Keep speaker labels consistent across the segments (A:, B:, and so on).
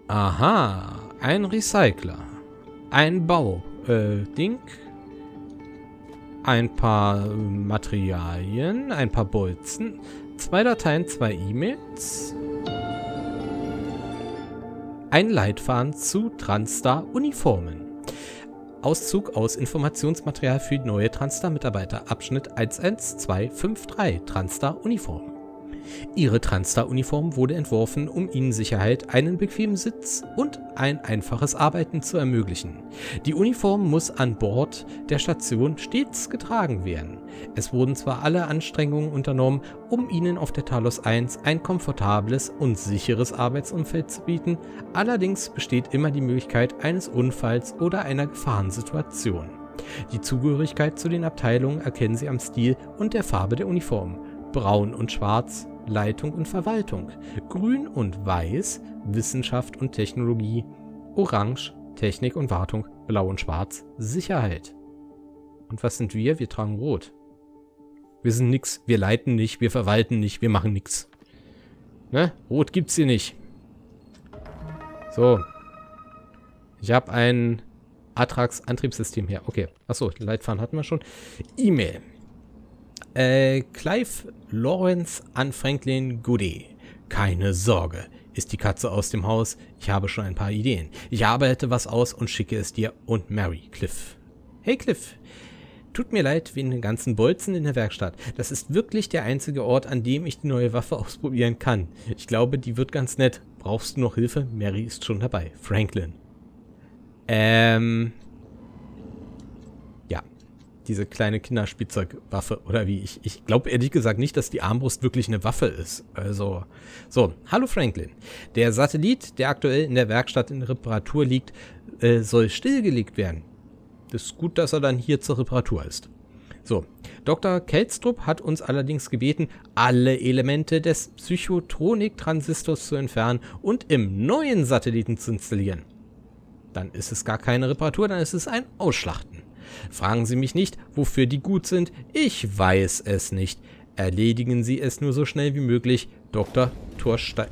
A: Aha, ein Recycler. Ein Ding. Ein paar Materialien, ein paar Bolzen, 2 Dateien, 2 E-Mails, ein Leitfaden zu Transtar-Uniformen. Auszug aus Informationsmaterial für neue Transtar-Mitarbeiter, Abschnitt 11253, Transtar-Uniform. Ihre Transtar-Uniform wurde entworfen, um Ihnen Sicherheit, einen bequemen Sitz und ein einfaches Arbeiten zu ermöglichen. Die Uniform muss an Bord der Station stets getragen werden. Es wurden zwar alle Anstrengungen unternommen, um Ihnen auf der Talos 1 ein komfortables und sicheres Arbeitsumfeld zu bieten, allerdings besteht immer die Möglichkeit eines Unfalls oder einer Gefahrensituation. Die Zugehörigkeit zu den Abteilungen erkennen Sie am Stil und der Farbe der Uniform. Braun und Schwarz, Leitung und Verwaltung, Grün und Weiß, Wissenschaft und Technologie, Orange, Technik und Wartung, Blau und Schwarz, Sicherheit. Und was sind wir? Wir tragen Rot. Wir sind nix, wir leiten nicht, wir verwalten nicht, wir machen nix. Ne? Rot gibt's hier nicht. So. Ich habe ein Atrax-Antriebssystem hier. Okay. Achso, Leitfaden hatten wir schon. E-Mail. Clive Lawrence an Franklin Goody. Keine Sorge, ist die Katze aus dem Haus. Ich habe schon ein paar Ideen. Ich arbeite was aus und schicke es dir und Mary, Cliff. Hey Cliff, tut mir leid wegen den ganzen Bolzen in der Werkstatt. Das ist wirklich der einzige Ort, an dem ich die neue Waffe ausprobieren kann. Ich glaube, die wird ganz nett. Brauchst du noch Hilfe? Mary ist schon dabei. Franklin. Ja. Diese kleine Kinderspielzeugwaffe, oder wie? Ich glaube ehrlich gesagt nicht, dass die Armbrust wirklich eine Waffe ist. Also, so. Hallo Franklin. Der Satellit, der aktuell in der Werkstatt in Reparatur liegt, soll stillgelegt werden. Das ist gut, dass er dann hier zur Reparatur ist. So. Dr. Kelstrup hat uns allerdings gebeten, alle Elemente des Psychotronik-Transistors zu entfernen und im neuen Satelliten zu installieren. Dann ist es gar keine Reparatur, dann ist es ein Ausschlachten. Fragen Sie mich nicht, wofür die gut sind. Ich weiß es nicht. Erledigen Sie es nur so schnell wie möglich. Dr. Thorstein.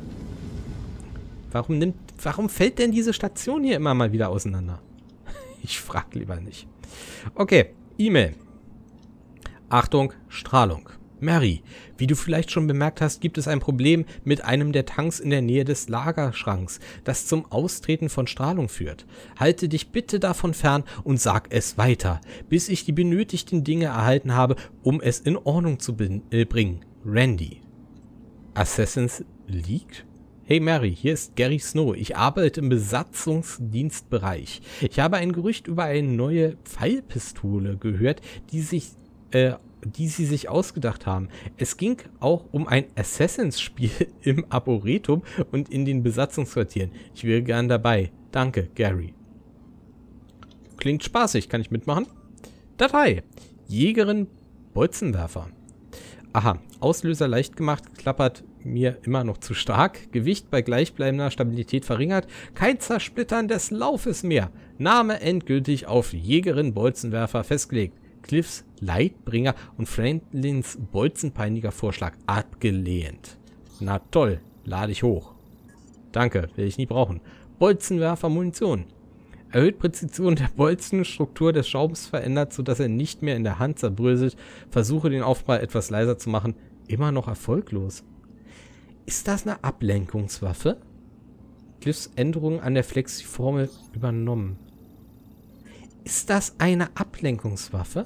A: Warum fällt denn diese Station hier immer mal wieder auseinander? Ich frage lieber nicht. Okay, E-Mail. Achtung, Strahlung. Mary, wie du vielleicht schon bemerkt hast, gibt es ein Problem mit einem der Tanks in der Nähe des Lagerschranks, das zum Austreten von Strahlung führt. Halte dich bitte davon fern und sag es weiter, bis ich die benötigten Dinge erhalten habe, um es in Ordnung zu bringen. Randy. Assassin's League? Hey Mary, hier ist Gary Snow. Ich arbeite im Besatzungsdienstbereich. Ich habe ein Gerücht über eine neue Pfeilpistole gehört, die sie sich ausgedacht haben. Es ging auch um ein Assassins-Spiel im Arboretum und in den Besatzungsquartieren. Ich wäre gern dabei. Danke, Gary. Klingt spaßig. Kann ich mitmachen? Datei. Jägerin Bolzenwerfer. Aha. Auslöser leicht gemacht. Klappert mir immer noch zu stark. Gewicht bei gleichbleibender Stabilität verringert. Kein Zersplittern des Laufes mehr. Name endgültig auf Jägerin Bolzenwerfer festgelegt. Cliffs Leitbringer und Franklins bolzenpeiniger Vorschlag abgelehnt. Na toll, lade ich hoch. Danke, will ich nie brauchen. Bolzenwerfer Munition. Erhöht Präzision der Bolzen, Struktur des Schaums verändert, sodass er nicht mehr in der Hand zerbröselt. Versuche den Aufprall etwas leiser zu machen. Immer noch erfolglos. Ist das eine Ablenkungswaffe? Cliffs Änderungen an der Flexiformel übernommen. Ist das eine Ablenkungswaffe?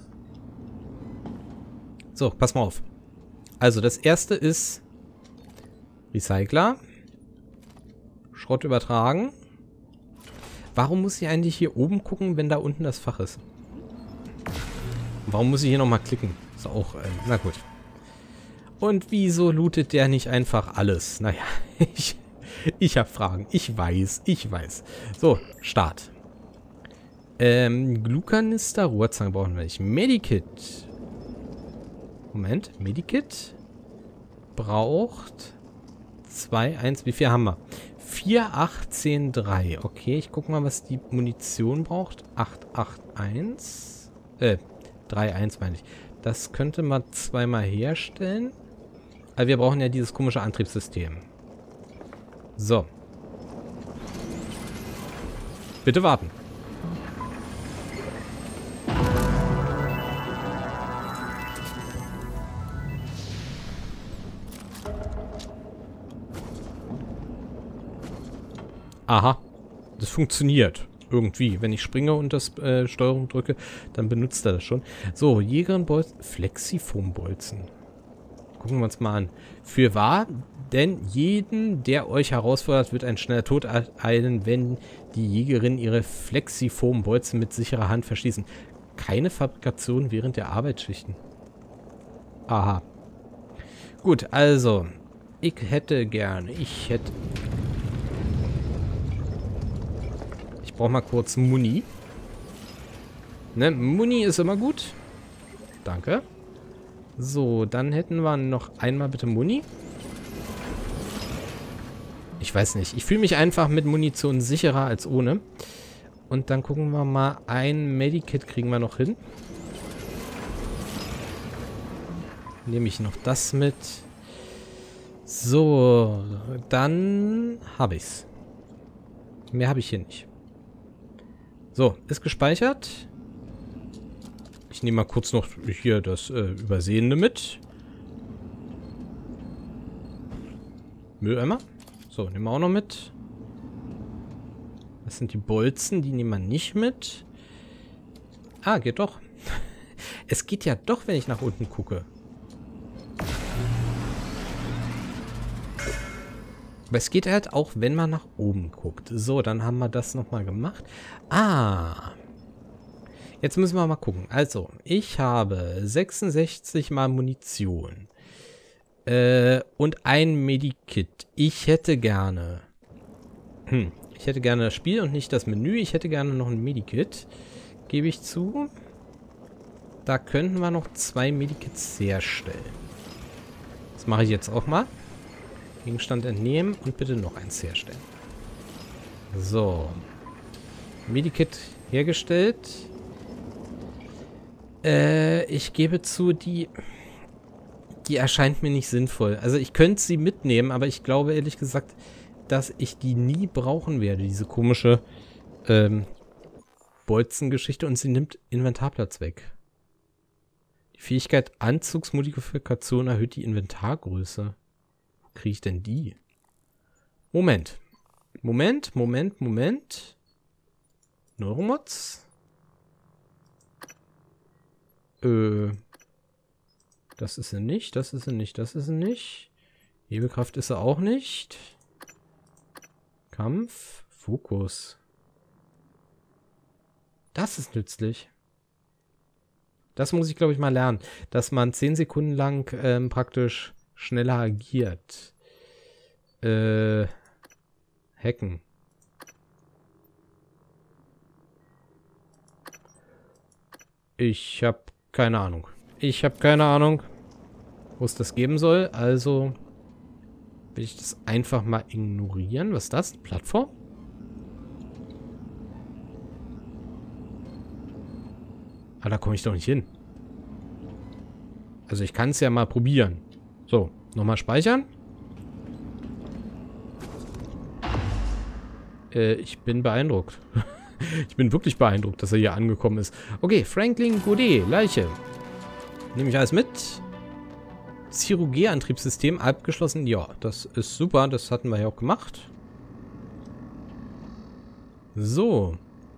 A: So, pass mal auf. Also, das erste ist Recycler. Schrott übertragen. Warum muss ich eigentlich hier oben gucken, wenn da unten das Fach ist? Warum muss ich hier nochmal klicken? Ist auch, na gut. Und wieso lootet der nicht einfach alles? Naja, ich habe Fragen. Ich weiß. So, Start. Glukanister, Rohrzange brauchen wir nicht. Medikit. Moment, Medikit braucht 2, 1, wie viel haben wir? 4, 8, 10, 3. Okay, ich gucke mal, was die Munition braucht. 8, 8, 1. 3, 1 meine ich. Das könnte man zweimal herstellen. Aber wir brauchen ja dieses komische Antriebssystem. So. Bitte warten. Aha. Das funktioniert. Irgendwie. Wenn ich springe und das Steuerung drücke, dann benutzt er das schon. So, Jägerin-Bolzen. Flexiform-Bolzen. Gucken wir uns mal an. Für wahr, denn jeden, der euch herausfordert, wird ein schneller Tod ereilen, wenn die Jägerin ihre Flexiform-Bolzen mit sicherer Hand verschließen. Keine Fabrikation während der Arbeitsschichten. Aha. Gut, also. Ich hätte gerne. Ich brauche mal kurz Muni. Ne, Muni ist immer gut. Danke. So, dann hätten wir noch einmal bitte Muni. Ich weiß nicht. Ich fühle mich einfach mit Munition sicherer als ohne. Und dann gucken wir mal. Ein Medikit kriegen wir noch hin. Nehme ich noch das mit. So, dann habe ich's. Mehr habe ich hier nicht. So, ist gespeichert. Ich nehme mal kurz noch hier das Übersehende mit. Mülleimer. So, nehmen wir auch noch mit. Das sind die Bolzen, die nehmen wir nicht mit. Ah, geht doch. Es geht ja doch, wenn ich nach unten gucke. Aber es geht halt auch, wenn man nach oben guckt. So, dann haben wir das nochmal gemacht. Ah. Jetzt müssen wir mal gucken. Also, ich habe 66 mal Munition. Und ein Medikit. Ich hätte gerne... ich hätte gerne das Spiel und nicht das Menü. Ich hätte gerne noch ein Medikit. Gebe ich zu. Da könnten wir noch 2 Medikits herstellen. Das mache ich jetzt auch mal. Gegenstand entnehmen und bitte noch eins herstellen. So. Medikit hergestellt. Ich gebe zu, die erscheint mir nicht sinnvoll. Also ich könnte sie mitnehmen, aber ich glaube ehrlich gesagt, dass ich die nie brauchen werde, diese komische Bolzengeschichte, und sie nimmt Inventarplatz weg. Die Fähigkeit Anzugsmodifikation erhöht die Inventargröße. Kriege ich denn die? Moment. Moment. Neuromods? Das ist sie nicht, das ist sie nicht, das ist sie nicht. Hebelkraft ist sie auch nicht. Kampf, Fokus. Das ist nützlich. Das muss ich, glaube ich, mal lernen. Dass man 10 Sekunden lang praktisch schneller agiert. Hacken. Ich habe keine Ahnung. Wo es das geben soll. Also will ich das einfach mal ignorieren. Was ist das? Eine Plattform? Ah, da komme ich doch nicht hin. Also ich kann es ja mal probieren. So, nochmal speichern. Ich bin beeindruckt. Ich bin wirklich beeindruckt, dass er hier angekommen ist. Okay, Franklin Godet, Leiche. Nehme ich alles mit. Chirurgie-Antriebssystem abgeschlossen. Ja, das ist super. Das hatten wir ja auch gemacht. So.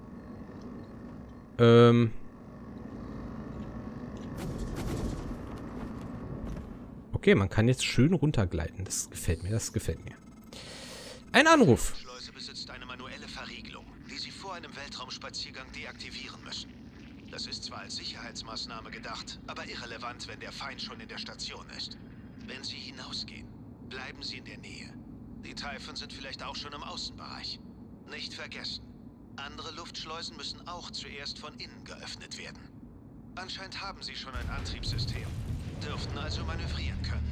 A: Okay, man kann jetzt schön runtergleiten. Das gefällt mir, das gefällt mir. Ein Anruf.
B: Die Schleuse besitzt eine manuelle Verriegelung, die Sie vor einem Weltraumspaziergang deaktivieren müssen. Das ist zwar als Sicherheitsmaßnahme gedacht, aber irrelevant, wenn der Feind schon in der Station ist. Wenn Sie hinausgehen, bleiben Sie in der Nähe. Die Typhon sind vielleicht auch schon im Außenbereich. Nicht vergessen, andere Luftschleusen müssen auch zuerst von innen geöffnet werden. Anscheinend haben Sie schon ein Antriebssystem, dürften also manövrieren können.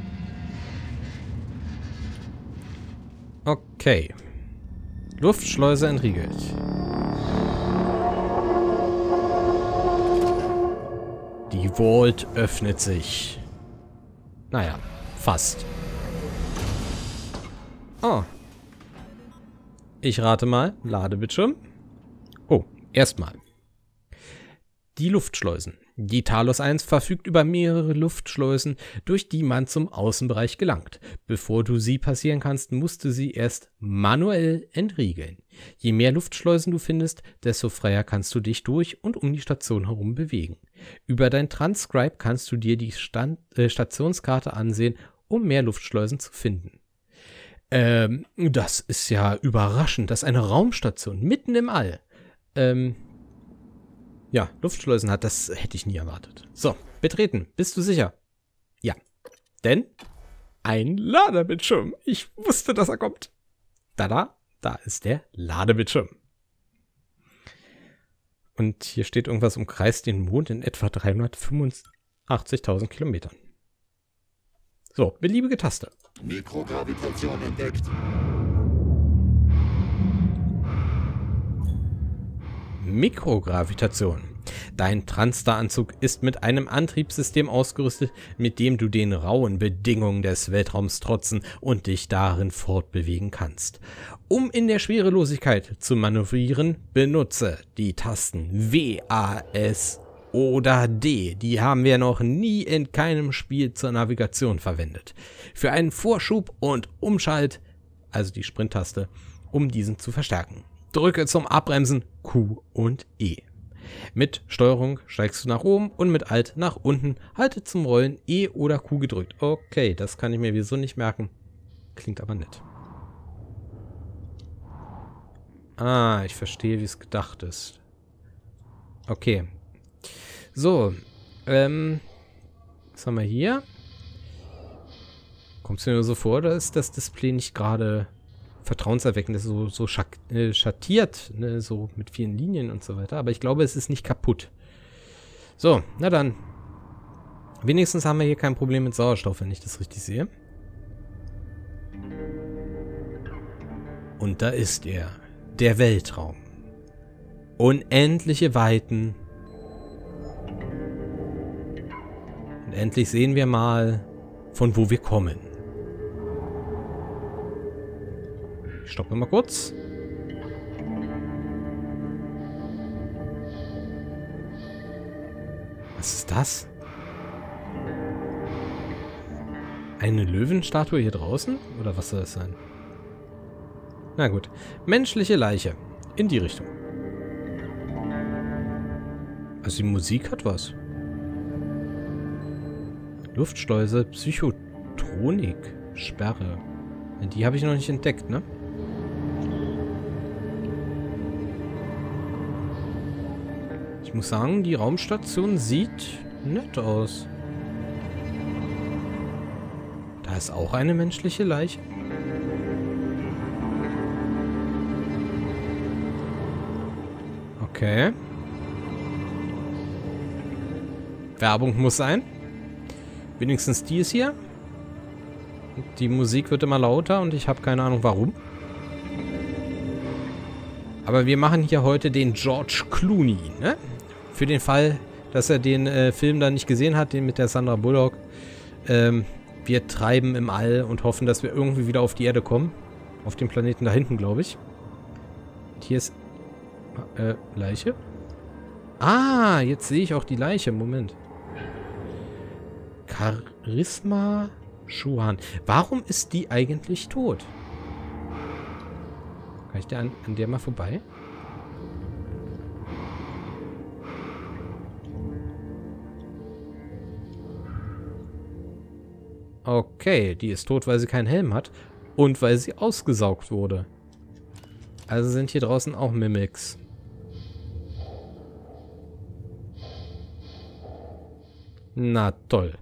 A: Okay. Luftschleuse entriegelt. Die Vault öffnet sich. Naja, fast. Oh. Ich rate mal. Ladebildschirm. Oh, erstmal. Die Luftschleusen. Die Talos 1 verfügt über mehrere Luftschleusen, durch die man zum Außenbereich gelangt. Bevor du sie passieren kannst, musst du sie erst manuell entriegeln. Je mehr Luftschleusen du findest, desto freier kannst du dich durch und um die Station herum bewegen. Über dein Transcribe kannst du dir die Stationskarte ansehen, um mehr Luftschleusen zu finden. Das ist ja überraschend. Das ist eine Raumstation mitten im All. Ja, Luftschleusen hat, das hätte ich nie erwartet. So, betreten. Bist du sicher? Ja. Denn ein Ladebildschirm. Ich wusste, dass er kommt. Da ist der Ladebildschirm. Und hier steht irgendwas, umkreist den Mond in etwa 385.000 Kilometern. So, beliebige Taste.
C: Mikrogravitation entdeckt.
A: Mikrogravitation. Dein Transtar-Anzug ist mit einem Antriebssystem ausgerüstet, mit dem du den rauen Bedingungen des Weltraums trotzen und dich darin fortbewegen kannst. Um in der Schwerelosigkeit zu manövrieren, benutze die Tasten W, A, S oder D. Die haben wir noch nie in keinem Spiel zur Navigation verwendet. Für einen Vorschub und Umschalt, also die Sprint-Taste, um diesen zu verstärken. Drücke zum Abbremsen Q und E. Mit Steuerung steigst du nach oben und mit Alt nach unten. Halte zum Rollen E oder Q gedrückt. Okay, das kann ich mir wieso nicht merken. Klingt aber nett. Ah, ich verstehe, wie es gedacht ist. Okay. So. Was haben wir hier? Kommt es mir nur so vor, oder ist das Display nicht gerade vertrauenserweckend, so schattiert, ne, so mit vielen Linien und so weiter. Aber ich glaube, es ist nicht kaputt. So, na dann. Wenigstens haben wir hier kein Problem mit Sauerstoff, wenn ich das richtig sehe. Und da ist er. Der Weltraum. Unendliche Weiten. Und endlich sehen wir mal, von wo wir kommen. Stoppen wir mal kurz. Was ist das? Eine Löwenstatue hier draußen? Oder was soll das sein? Na gut. Menschliche Leiche. In die Richtung. Also die Musik hat was. Luftschleuse, Psychotronik, Sperre. Die habe ich noch nicht entdeckt, ne? Ich muss sagen, die Raumstation sieht nett aus. Da ist auch eine menschliche Leiche. Okay. Werbung muss sein. Wenigstens die ist hier. Die Musik wird immer lauter und ich habe keine Ahnung warum. Aber wir machen hier heute den George Clooney, ne? Für den Fall, dass er den Film da nicht gesehen hat, den mit der Sandra Bullock. Wir treiben im All und hoffen, dass wir irgendwie wieder auf die Erde kommen. Auf dem Planeten da hinten, glaube ich. Und hier ist... Leiche? Ah, jetzt sehe ich auch die Leiche. Moment. Charisma Schuhan. Warum ist die eigentlich tot? Kann ich an der mal vorbei? Okay, die ist tot, weil sie keinen Helm hat und weil sie ausgesaugt wurde. Also sind hier draußen auch Mimics. Na toll.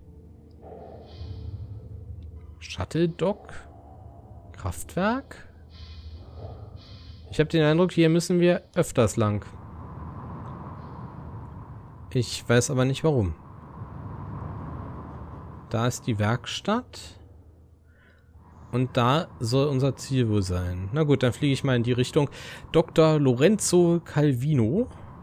A: Shuttle Dock? Kraftwerk? Ich habe den Eindruck, hier müssen wir öfters lang. Ich weiß aber nicht warum. Da ist die Werkstatt. Und da soll unser Ziel wohl sein. Na gut, dann fliege ich mal in die Richtung. Dr. Lorenzo Calvino.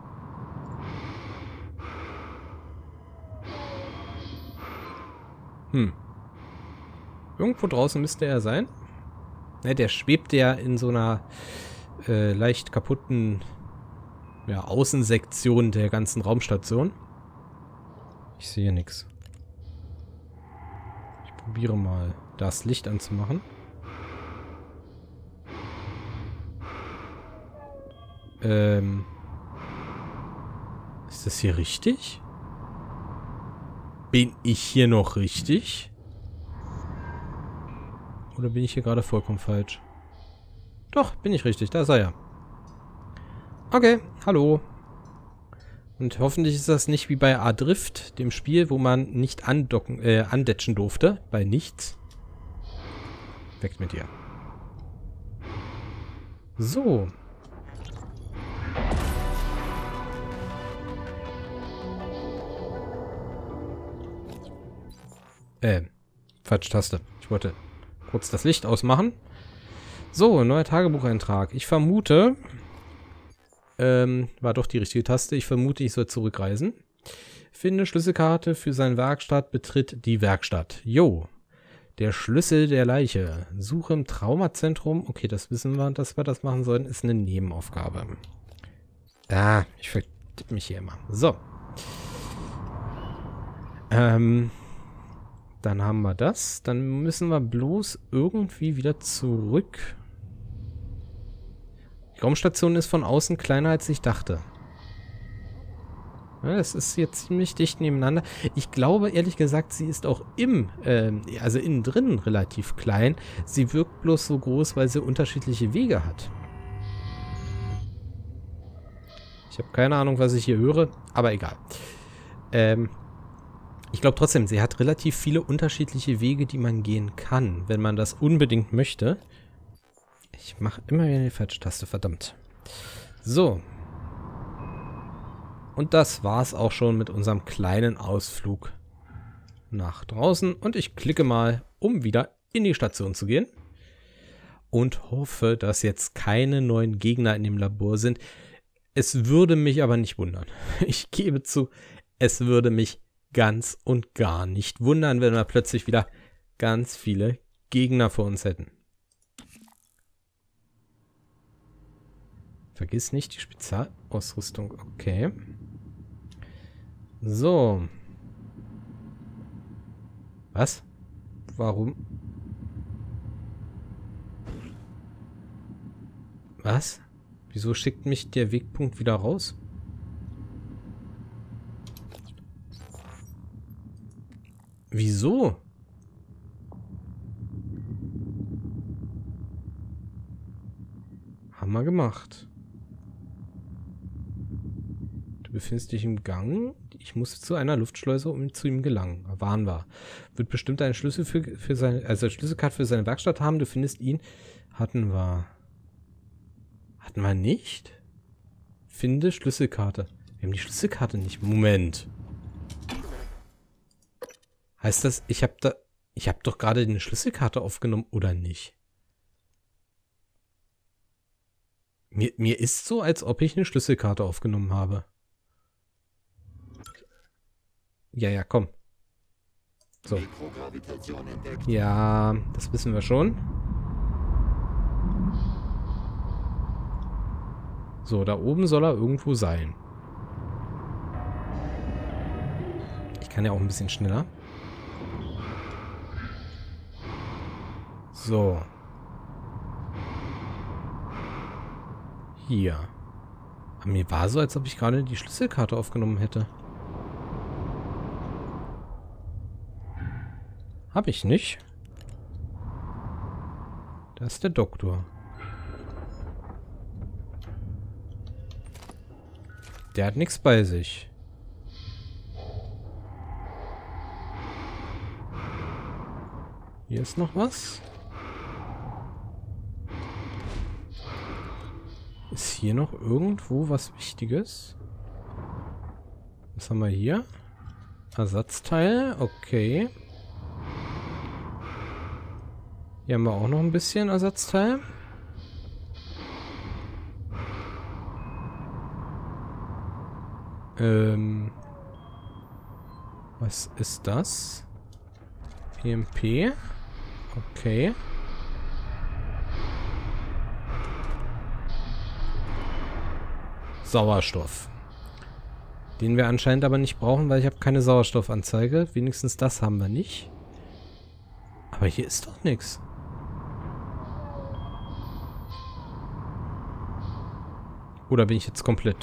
A: Irgendwo draußen müsste er sein. Ne, der schwebt ja in so einer leicht kaputten ja, Außensektion der ganzen Raumstation. Ich sehe nichts. Ich probiere mal, das Licht anzumachen. Ist das hier richtig? Bin ich hier noch richtig? Oder bin ich hier gerade vollkommen falsch? Doch, bin ich richtig. Da ist er ja. Okay, hallo. Und hoffentlich ist das nicht wie bei Adrift, dem Spiel, wo man nicht andetschen durfte. Bei nichts. Weg mit dir. So. Falsche Taste. Ich wollte kurz das Licht ausmachen. So, neuer Tagebucheintrag. Ich vermute, war doch die richtige Taste. Ich vermute, ich soll zurückreisen. Finde Schlüsselkarte für seine Werkstatt, betritt die Werkstatt. Jo. Der Schlüssel der Leiche. Suche im Traumazentrum. Okay, das wissen wir, dass wir das machen sollen. Ist eine Nebenaufgabe. Ah, ich vertippe mich hier immer. So. Dann haben wir das. Dann müssen wir bloß irgendwie wieder zurück. Die Raumstation ist von außen kleiner, als ich dachte. Ja, das ist jetzt ziemlich dicht nebeneinander. Ich glaube, ehrlich gesagt, sie ist auch also innen drin relativ klein. Sie wirkt bloß so groß, weil sie unterschiedliche Wege hat. Ich habe keine Ahnung, was ich hier höre, aber egal. Ich glaube trotzdem, sie hat relativ viele unterschiedliche Wege, die man gehen kann, wenn man das unbedingt möchte. Ich mache immer wieder die falsche Taste, verdammt. So. Und das war's auch schon mit unserem kleinen Ausflug nach draußen. Und ich klicke mal, um wieder in die Station zu gehen. Und hoffe, dass jetzt keine neuen Gegner in dem Labor sind. Es würde mich aber nicht wundern. Ich gebe zu, es würde mich ganz und gar nicht wundern, wenn wir plötzlich wieder ganz viele Gegner vor uns hätten. Vergiss nicht die Spezialausrüstung. Okay. So. Was? Warum? Was? Wieso schickt mich der Wegpunkt wieder raus? Wieso? Haben wir gemacht. Du befindest dich im Gang. Ich muss zu einer Luftschleuse, um zu ihm gelangen. Waren wir. Wird bestimmt einen Schlüssel für seine, also Schlüsselkarte für seine Werkstatt haben. Du findest ihn. Hatten wir. Hatten wir nicht? Finde Schlüsselkarte. Wir haben die Schlüsselkarte nicht. Moment. Heißt das, ich habe doch gerade eine Schlüsselkarte aufgenommen, oder nicht? Mir ist so, als ob ich eine Schlüsselkarte aufgenommen habe. Ja, komm. So. Ja, das wissen wir schon. So, da oben soll er irgendwo sein. Ich kann ja auch ein bisschen schneller. So. Hier. Aber mir war so, als ob ich gerade die Schlüsselkarte aufgenommen hätte. Hab ich nicht. Da ist der Doktor. Der hat nichts bei sich. Hier ist noch was. Ist hier noch irgendwo was Wichtiges? Was haben wir hier? Ersatzteil, okay. Hier haben wir auch noch ein bisschen Ersatzteil. Was ist das? PMP. Okay. Sauerstoff. Den wir anscheinend aber nicht brauchen, weil ich habe keine Sauerstoffanzeige. Wenigstens das haben wir nicht. Aber hier ist doch nichts. Oder bin ich jetzt komplett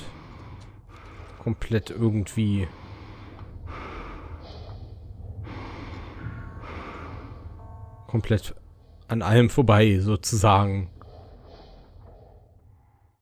A: irgendwie komplett an allem vorbei, sozusagen.